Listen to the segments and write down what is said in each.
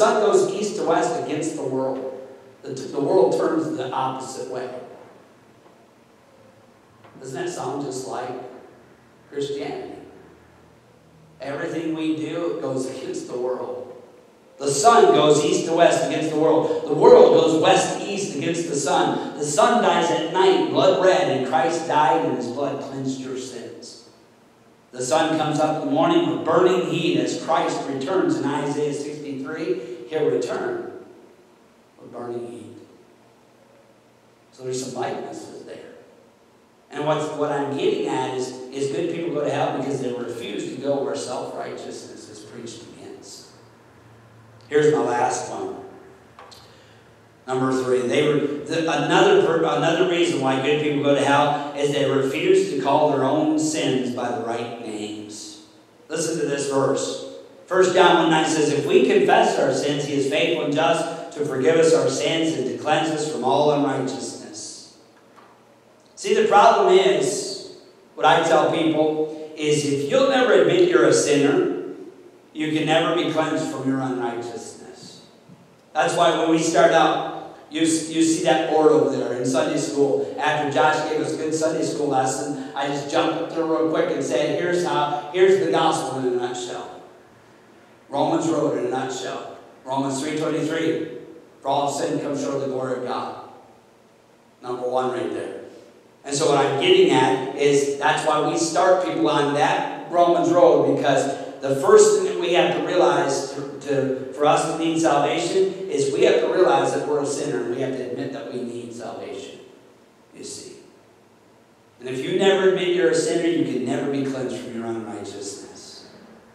sun goes east to west against the world, the world turns the opposite way. Doesn't that sound just like Christianity? Everything we do goes against the world. The sun goes east to west against the world. The world goes west to east against the sun. The sun dies at night, blood red, and Christ died and his blood cleansed your sins. The sun comes up in the morning with burning heat as Christ returns in Isaiah 63. He'll return with burning heat. So there's some likenesses there. And what I'm getting at is good people go to hell because they refuse to go where self-righteousness is preached against. Here's my last one. Number 3. Another reason why good people go to hell is they refuse to call their own sins by the right names. Listen to this verse. 1 John 1:9 says, if we confess our sins, he is faithful and just to forgive us our sins and to cleanse us from all unrighteousness. See, the problem is, what I tell people is if you'll never admit you're a sinner, you can never be cleansed from your unrighteousness. That's why when we start out, you see that board over there in Sunday school. After Josh gave us a good Sunday school lesson, I just jumped up there real quick and said, here's the gospel in a nutshell. Romans Road in a nutshell. Romans 3:23. For all of sin comes short of the glory of God. Number 1 right there. And so what I'm getting at is that's why we start people on that Romans road, because the first thing that we have to realize for us to need salvation is we have to realize that we're a sinner and we have to admit that we need salvation, you see. And if you never admit you're a sinner, you can never be cleansed from your unrighteousness.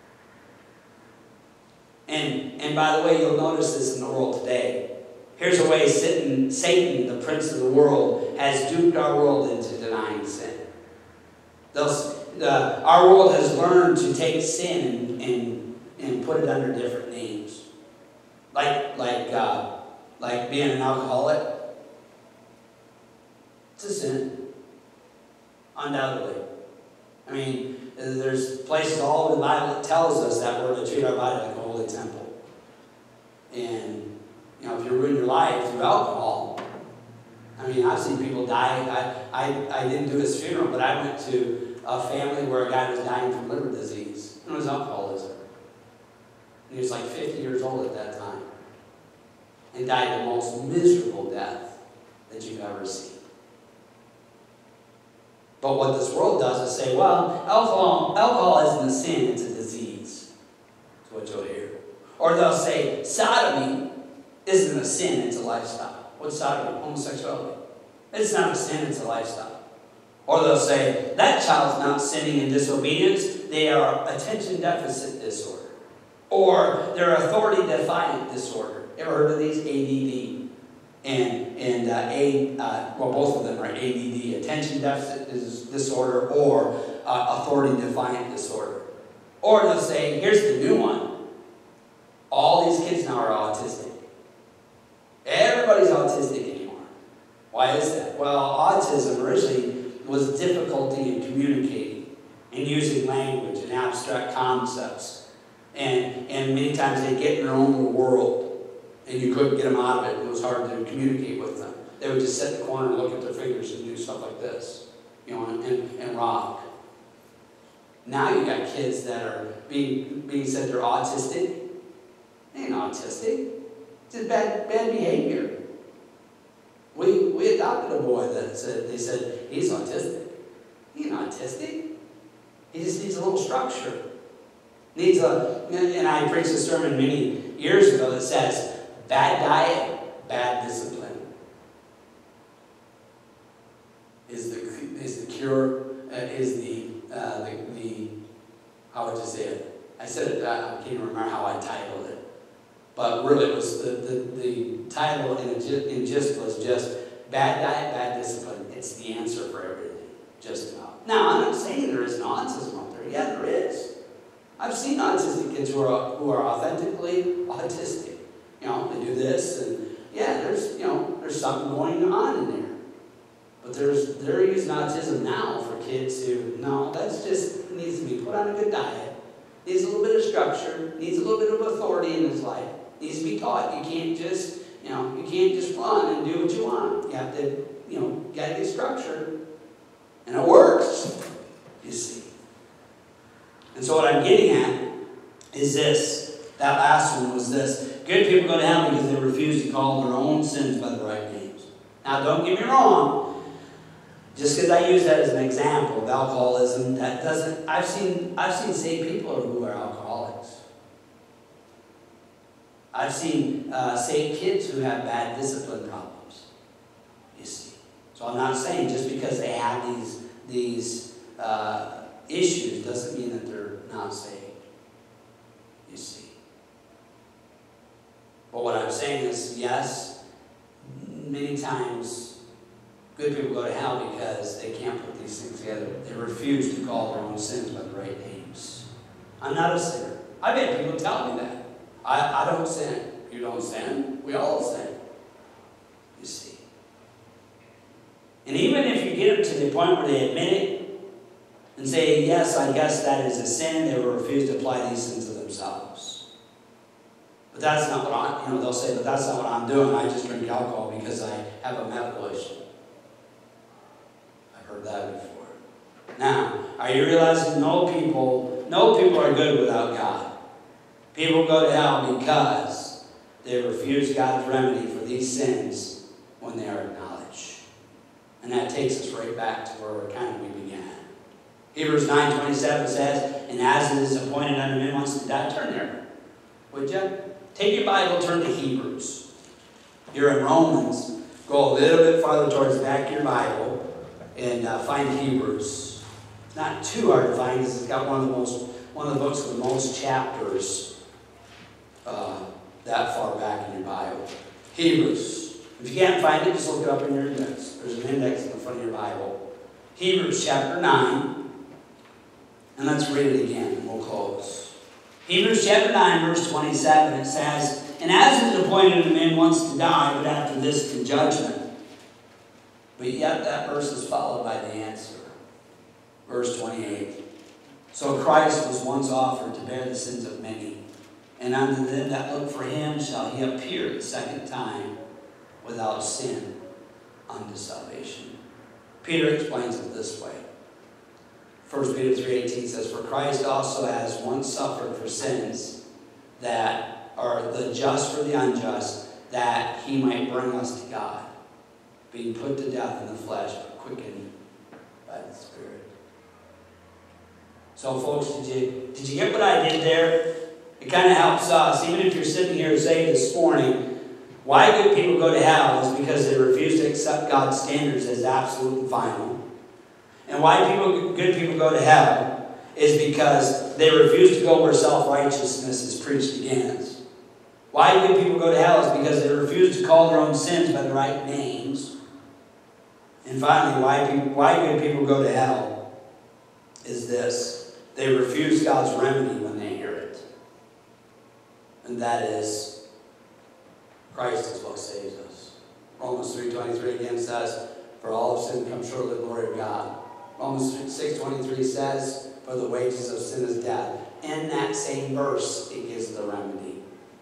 And by the way, you'll notice this in the world today. Here's a way Satan, the prince of the world, has duped our world into denying sin. Our world has learned to take sin and put it under different names. Like being an alcoholic. It's a sin. Undoubtedly. I mean, there's places all over the Bible that tells us that we're to treat our body like a holy temple. And you know, if you ruin your life through alcohol, I mean, I've seen people die. I didn't do his funeral, but I went to a family where a guy was dying from liver disease. And it was alcoholism. And he was like 50 years old at that time. And died the most miserable death that you've ever seen. But what this world does is say, well, alcohol isn't a sin, it's a disease. That's what you'll hear. Or they'll say, sodomy isn't a sin, it's a lifestyle. What's sodomy? Homosexuality. It's not a sin, it's a lifestyle. Or they'll say, that child's not sinning in disobedience, they are attention deficit disorder. Or they're authority defiant disorder. Ever heard of these? ADD. Well, both of them are ADD, attention deficit disorder, or authority defiant disorder. Or they'll say, here's the new one. All these kids now are autistic. Everybody's autistic anymore. Why is that? Well, autism originally was difficulty in communicating and using language and abstract concepts. And many times they get in their own little world and you couldn't get them out of it. It was hard to communicate with them. They would just sit in the corner and look at their fingers and do stuff like this, you know, and rock. Now you got kids that are being said they're autistic. They ain't autistic. It's just bad behavior. We adopted a boy that they said he's autistic. He's not autistic. He just needs a little structure. And I preached a sermon many years ago that says, bad diet, bad discipline is the cure. How would you say it? I said it. I can't even remember how I titled it. But really, it was the title in gist was just bad diet, bad discipline. It's the answer for everything, just about. Now, I'm not saying there isn't autism out there. Yeah, there is. I've seen autistic kids who are authentically autistic. You know, they do this, and yeah, there's something going on in there. But they're using autism now for kids who that's just needs to be put on a good diet, needs a little bit of structure, needs a little bit of authority in his life. needs to be taught. You can't just, run and do what you want. You have to, get it structured. And it works, you see. And so what I'm getting at is this. That last one was this. Good people go to hell because they refuse to call their own sins by the right names. Now, don't get me wrong. Just because I use that as an example of alcoholism, that doesn't. I've seen saved people who are alcoholics. I've seen saved kids who have bad discipline problems. You see. So I'm not saying just because they have these issues doesn't mean that they're not saved. You see. But what I'm saying is, yes, many times good people go to hell because they can't put these things together. They refuse to call their own sins by the right names. I'm not a sinner. I've had people tell me that. I don't sin. You don't sin. We all sin. You see. And even if you get to the point where they admit it and say, yes, I guess that is a sin, they will refuse to apply these sins to themselves. But that's not what they'll say, but that's not what I'm doing. I just drink alcohol because I have a medical issue. I've heard that before. Now, are you realizing no people are good without God? People go to hell because they refuse God's remedy for these sins when they are acknowledged. And that takes us right back to where we began. Hebrews 9:27 says, and as it is appointed unto men once to die, turn there. Would you? Take your Bible, turn to Hebrews. You're in Romans. Go a little bit farther towards the back of your Bible and find Hebrews. It's not too hard to find because it's got one of the books with the most chapters that far back in your Bible. Hebrews. If you can't find it, just look it up in your index. There's an index in the front of your Bible. Hebrews chapter 9. And let's read it again and we'll close. Hebrews chapter 9, verse 27, it says, and as it is appointed to men once to die, but after this to judgment. But yet that verse is followed by the answer. Verse 28. So Christ was once offered to bear the sins of many, and unto them that look for him shall he appear the second time without sin unto salvation. Peter explains it this way. 1 Peter 3:18 says, for Christ also has once suffered for sins that are the just for the unjust, that he might bring us to God, being put to death in the flesh, but quickened by the Spirit. So folks, did you get what I did there? It kind of helps us, even if you're sitting here saying this morning, why good people go to hell is because they refuse to accept God's standards as absolute and final. And why good people go to hell is because they refuse to go where self-righteousness is preached against. Why good people go to hell is because they refuse to call their own sins by the right names. And finally, why good people go to hell is this. They refuse God's remedy when they hear it. And that is, Christ is what saves us. Romans 3:23 again says, for all of sin comes short of the glory of God. Romans 6:23 says, for the wages of sin is death. In that same verse, it gives the remedy.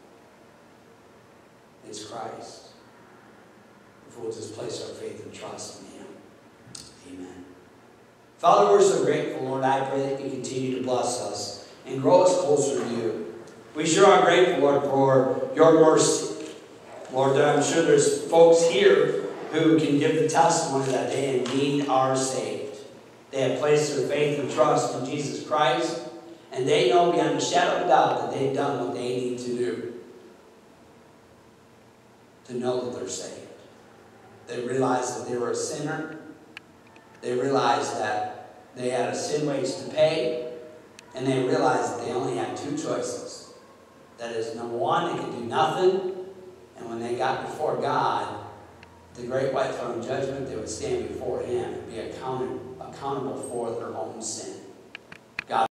It's Christ. If we'll just place our faith and trust in him. Amen. Father, we're so grateful, Lord. I pray that you continue to bless us and grow us closer to you. We sure are grateful, Lord, for your mercy. Lord, I'm sure there's folks here who can give the testimony that they indeed are saved. They have placed their faith and trust in Jesus Christ, and they know beyond a shadow of doubt that they've done what they need to do to know that they're saved. They realize that they were a sinner. They realized that they had a sin wage to pay, and they realized that they only had two choices. That is, number one, they could do nothing, and when they got before God, the great white throne of judgment, they would stand before him and be accountable for their own sin.